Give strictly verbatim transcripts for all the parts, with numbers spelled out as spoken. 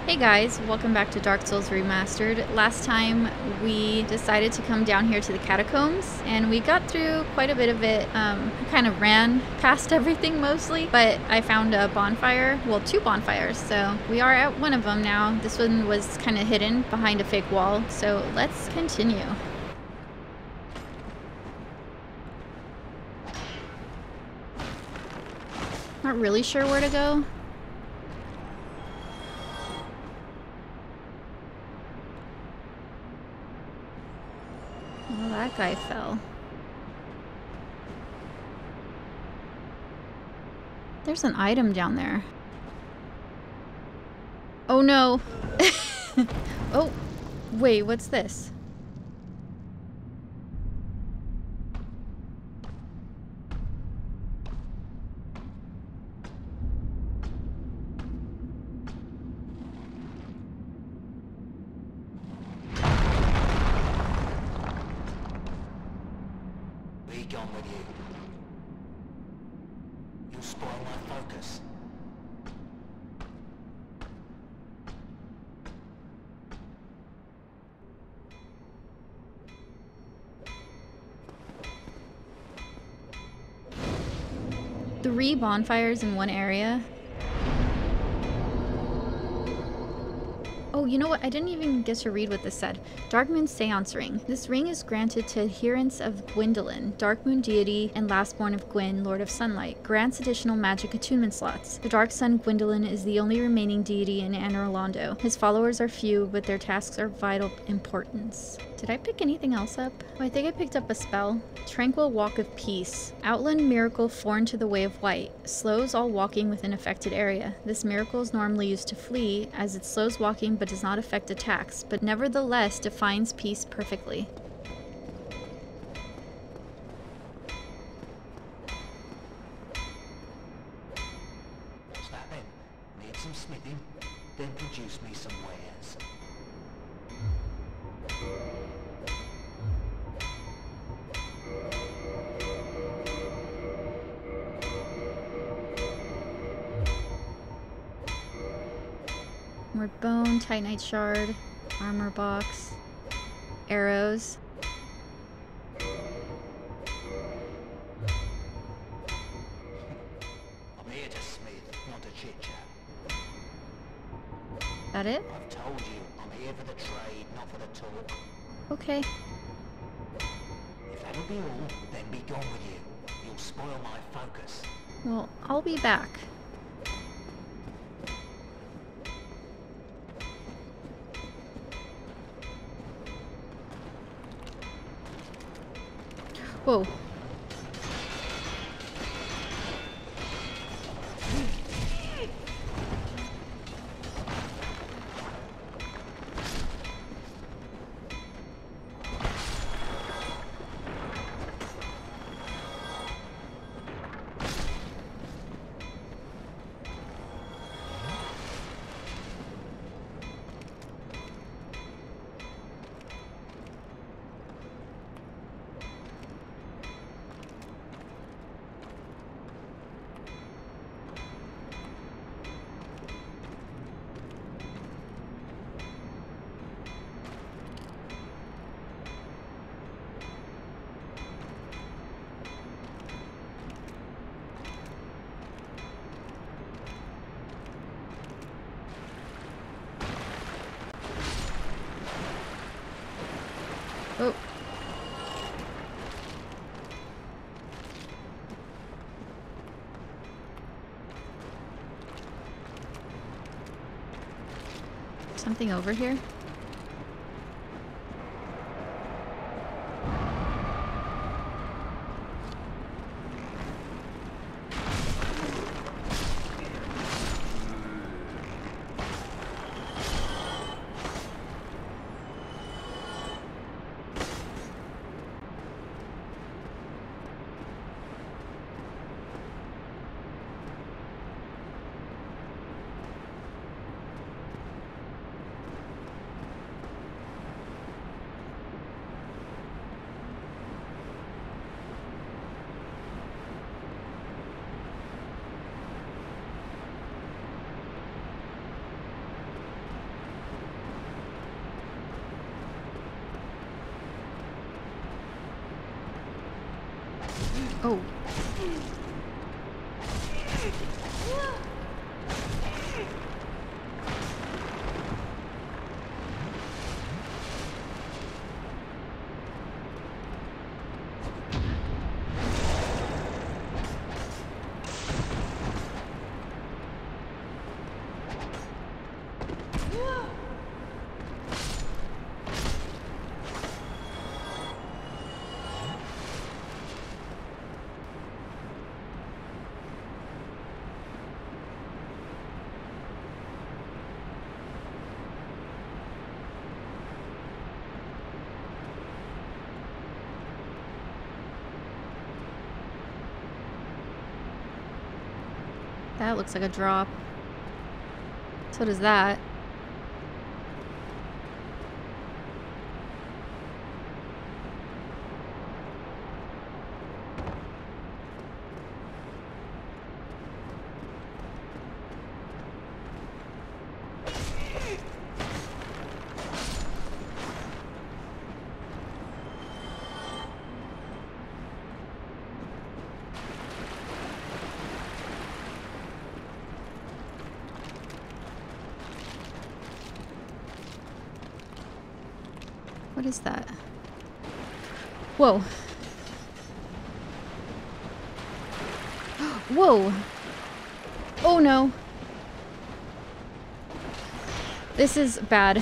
Hey guys, welcome back to Dark Souls Remastered. Last time we decided to come down here to the catacombs and we got through quite a bit of it. Um, I kind of ran past everything mostly, but I found a bonfire, well two bonfires, so we are at one of them now. This one was kind of hidden behind a fake wall, so let's continue. Not really sure where to go. Well, that guy fell. There's an item down there. Oh no! Oh, wait, what's this? Gone with you. You'll spoil my focus. Three bonfires in one area. Oh, you know what? I didn't even get to read what this said. Darkmoon Seance Ring. This ring is granted to adherents of Gwendolyn, Darkmoon deity and lastborn of Gwyn, Lord of Sunlight. Grants additional magic attunement slots. The Dark Sun Gwendolyn is the only remaining deity in Anor Londo. His followers are few, but their tasks are of vital importance. Did I pick anything else up? Oh, I think I picked up a spell. Tranquil Walk of Peace. Outland miracle foreign to the Way of White. Slows all walking within affected area. This miracle is normally used to flee, as it slows walking but does not affect attacks, but nevertheless defines peace perfectly. What's that then? Need some smithing? Then produce me some wares. More bone, titanite shard, armor box, arrows. I'm here to smith, not to chit-chat. That it? I've told you, I'm here for the trade, not for the talk. Okay. If that'll be all, then be gone with you. You'll spoil my focus. Well, I'll be back. Whoa. Oh. Something over here? Oh. That looks like a drop. So does that. What is that? Whoa. Whoa. Oh no. This is bad.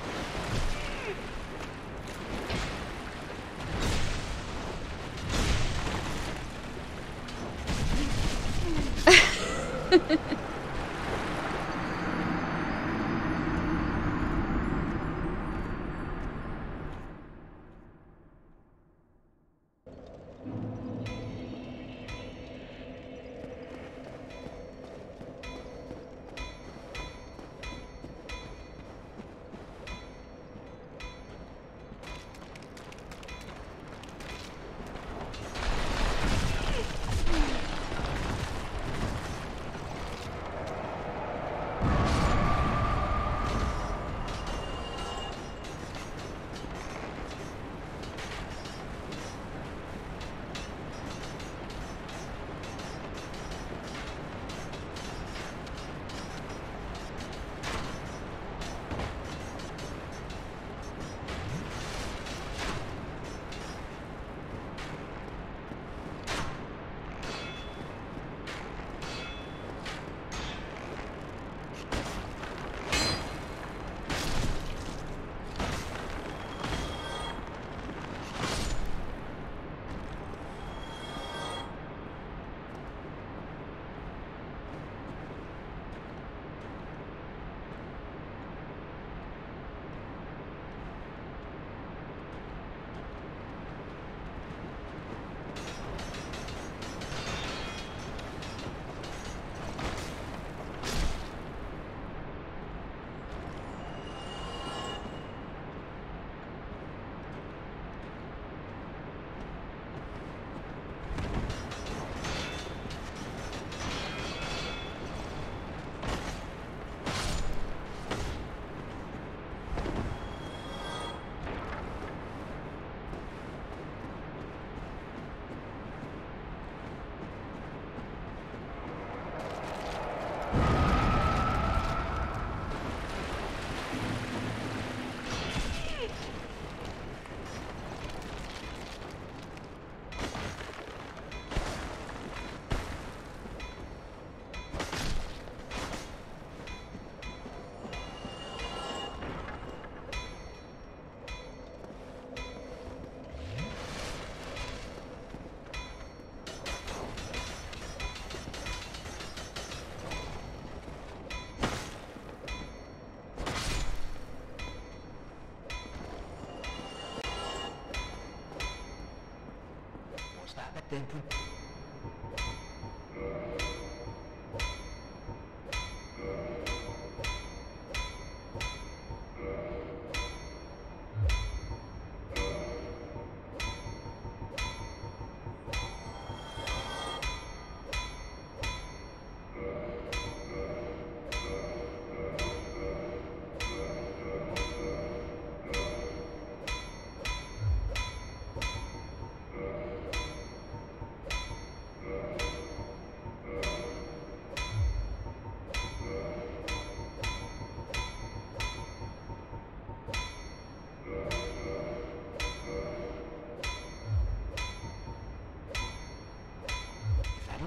dentro.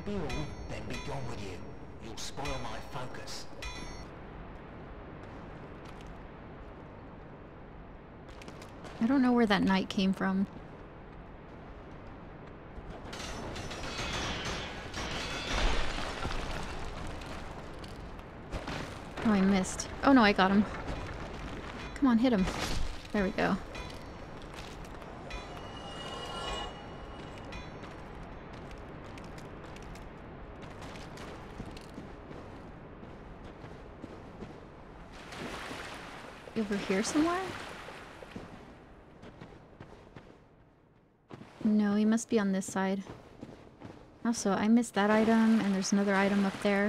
be all, then be gone with you. You'll spoil my focus. I don't know where that knight came from. Oh, I missed. Oh no, I got him. Come on, hit him. There we go. Over here somewhere? No, he must be on this side. Also, I missed that item, and there's another item up there.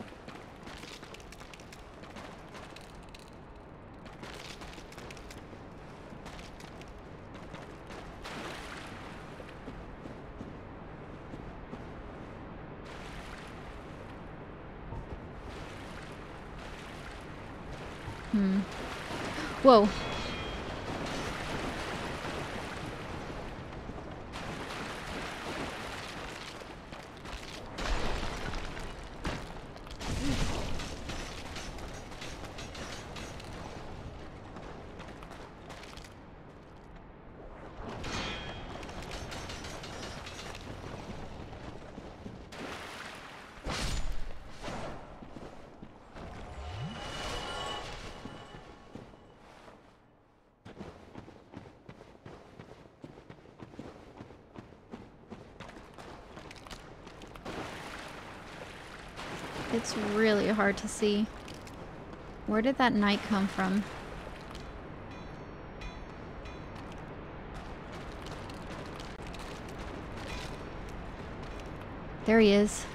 Hmm. Whoa. It's really hard to see. Where did that knight come from? There he is.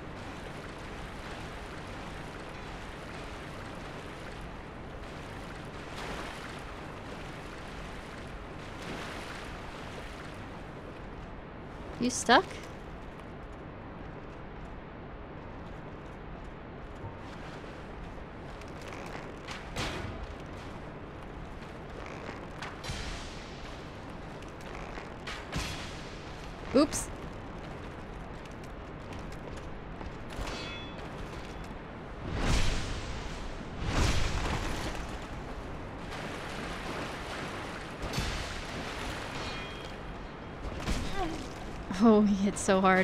You stuck? Oops. Oh, he hit so hard.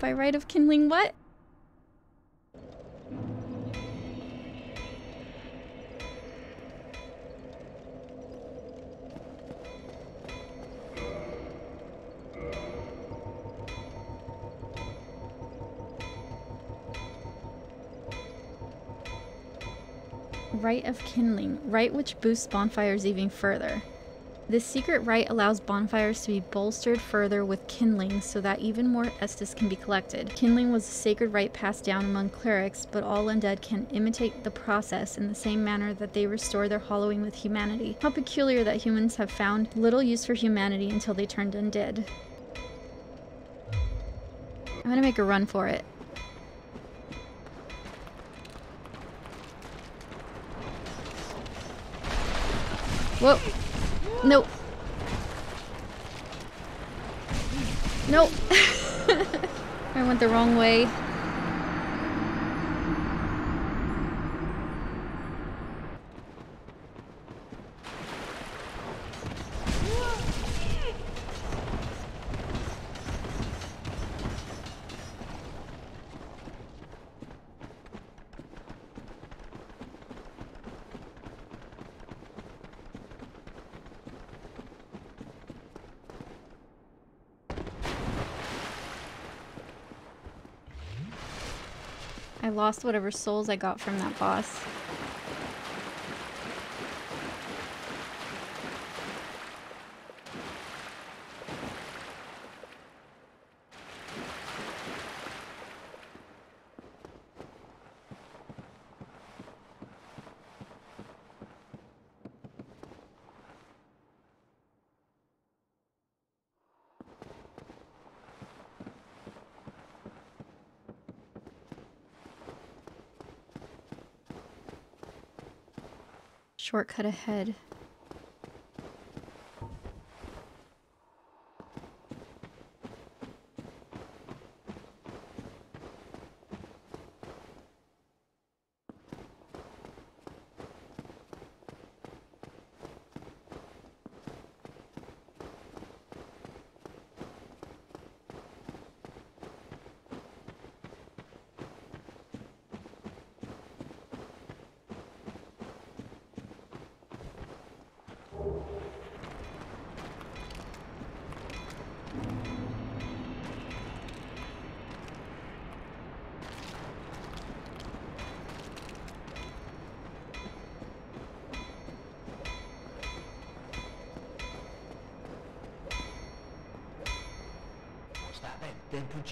By right of kindling what? Rite of kindling. Rite which boosts bonfires even further. This secret rite allows bonfires to be bolstered further with kindling so that even more Estus can be collected. Kindling was a sacred rite passed down among clerics, but all undead can imitate the process in the same manner that they restore their hallowing with humanity. How peculiar that humans have found little use for humanity until they turned undead. I'm gonna make a run for it. Whoa. Nope. Nope. I went the wrong way. I lost whatever souls I got from that boss. Shortcut ahead. Then put you...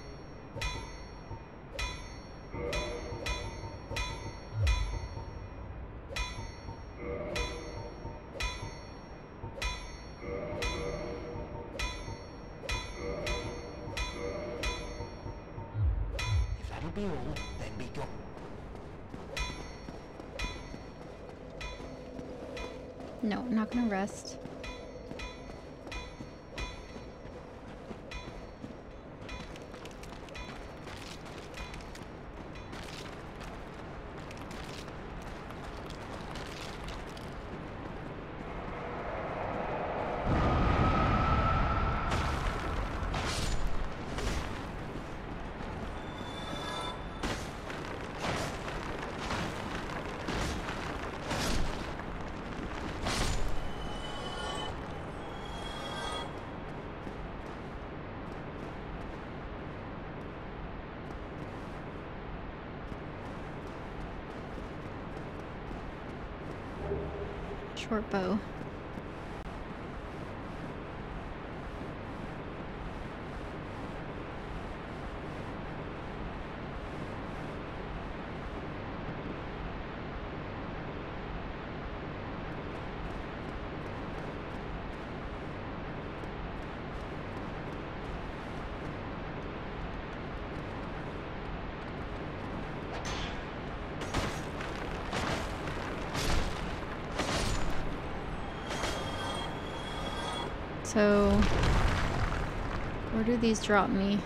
If that'll be all, then be gone. No, I'm not gonna rest. Short bow. So, where do these drop me?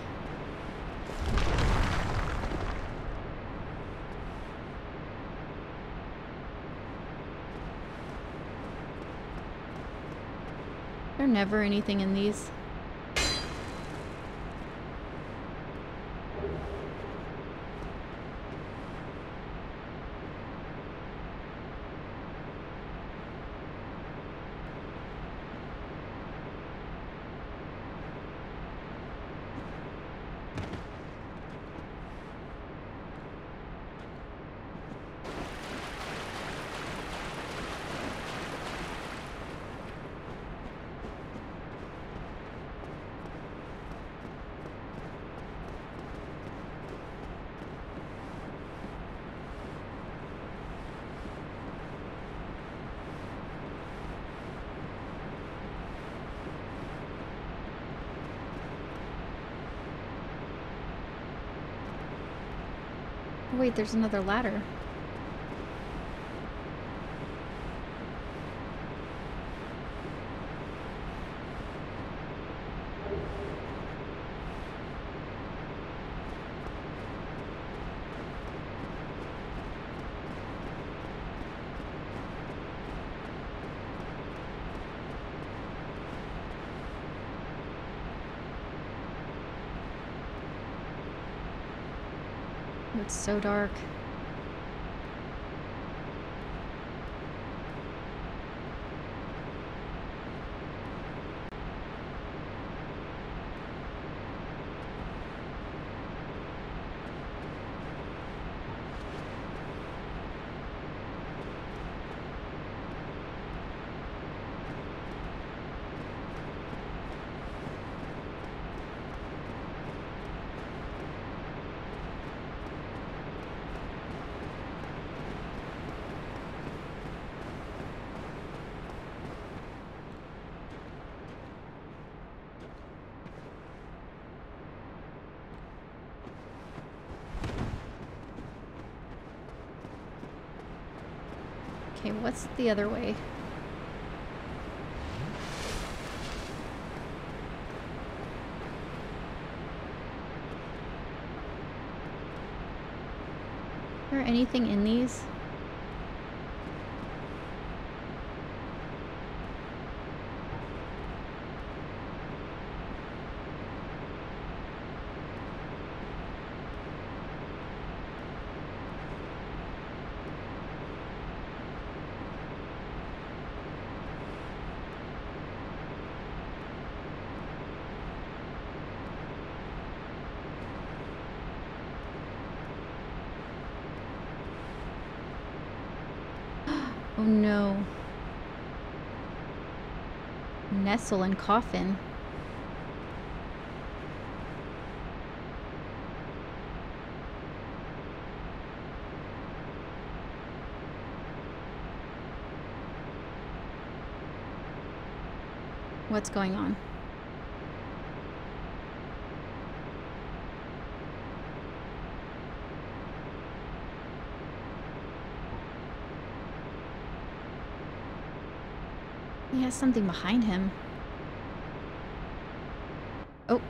There's never anything in these. wait, there's another ladder. It's so dark. Okay, what's the other way? Is there anything in these? Oh no. Nestle and coffin. What's going on? He has something behind him. Oh.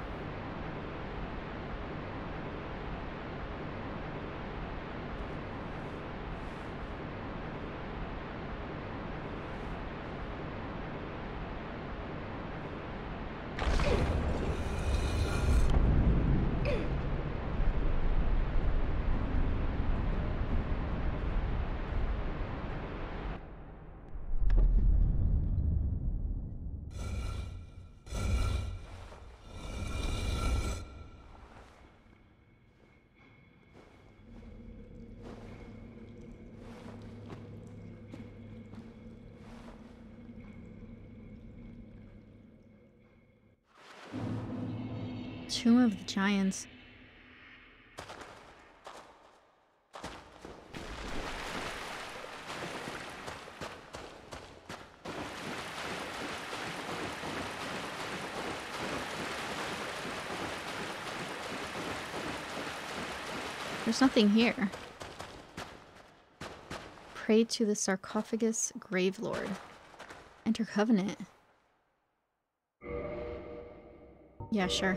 Tomb of the Giants. There's nothing here. Pray to the sarcophagus Gravelord. Enter Covenant. Yeah, sure.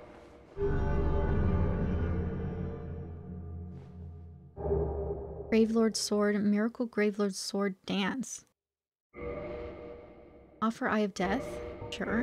Gravelord Sword, Miracle Gravelord Sword Dance. Offer Eye of Death? Sure.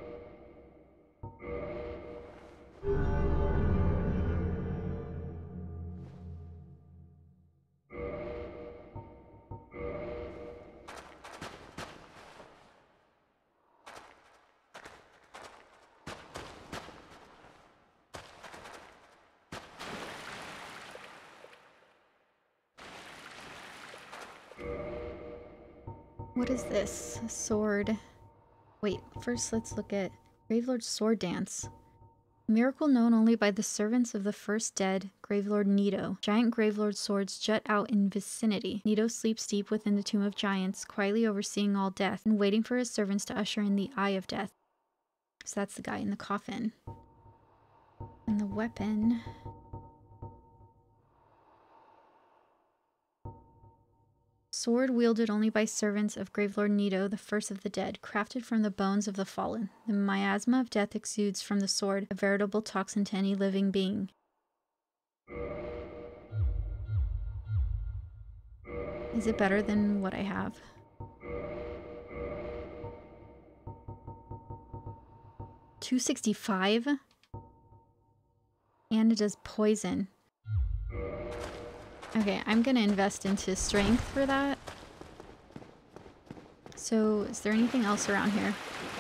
What is this? A sword. Wait, first let's look at Gravelord's Sword Dance. Miracle known only by the servants of the first dead, Gravelord Nito. Giant Gravelord swords jut out in vicinity. Nito sleeps deep within the Tomb of Giants, quietly overseeing all death, and waiting for his servants to usher in the Eye of Death. So that's the guy in the coffin. And the weapon... Sword wielded only by servants of Gravelord Nito, the first of the dead, crafted from the bones of the fallen. The miasma of death exudes from the sword, a veritable toxin to any living being. Is it better than what I have? two sixty-five? And it does poison. Okay, I'm gonna invest into strength for that. So, is there anything else around here?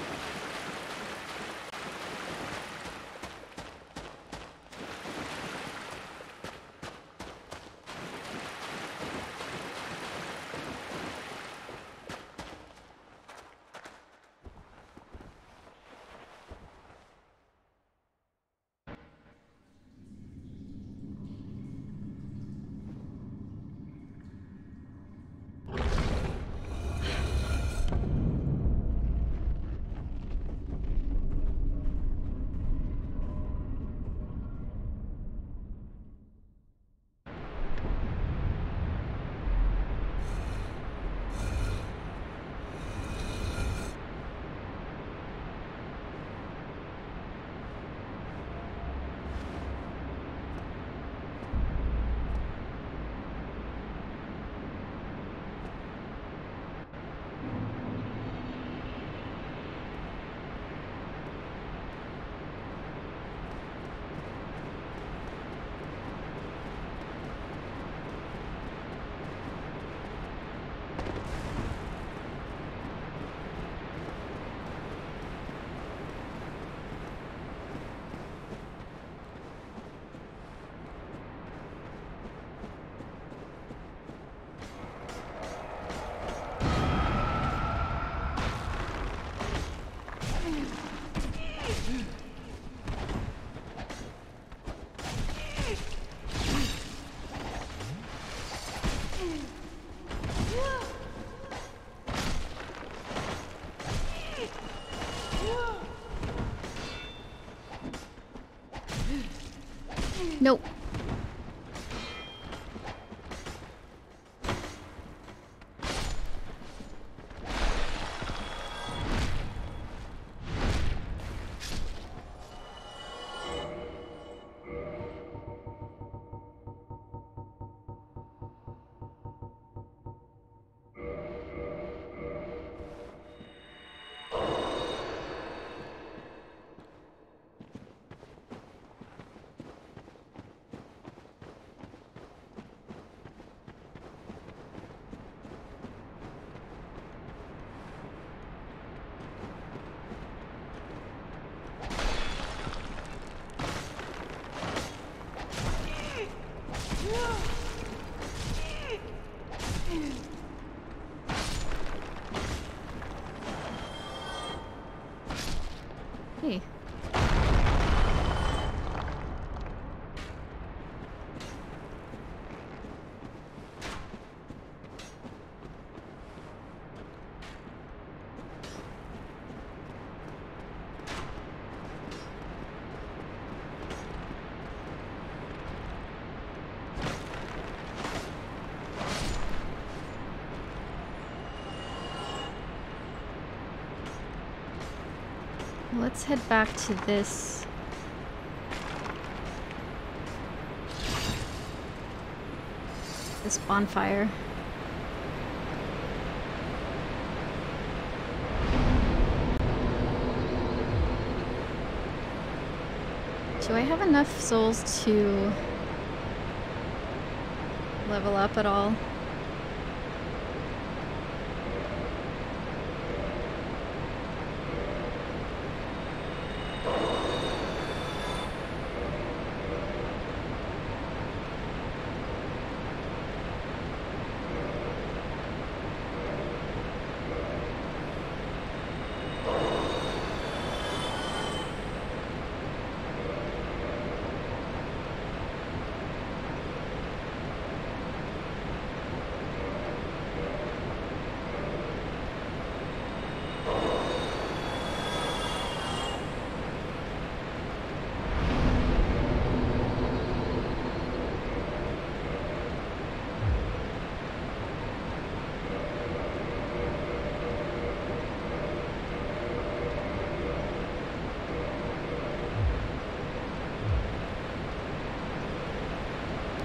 Nope. Hey. Let's head back to this. This bonfire. Do I have enough souls to level up at all?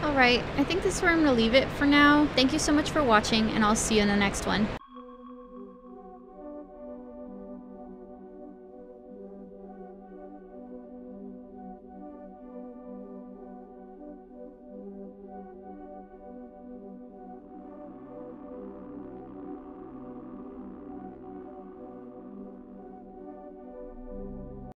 Alright, I think this is where I'm gonna leave it for now. Thank you so much for watching, and I'll see you in the next one.